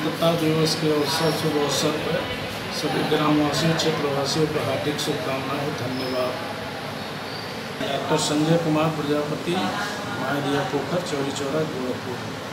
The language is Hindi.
स्वतंत्रता दिवस के शुभ अवसर पर सभी ग्रामवासियों क्षेत्रवासियों को हार्दिक शुभकामनाएं। धन्यवाद। डॉक्टर संजय कुमार प्रजापति, मायदिया पोखर, चौरी चौरा, गोरखपुर।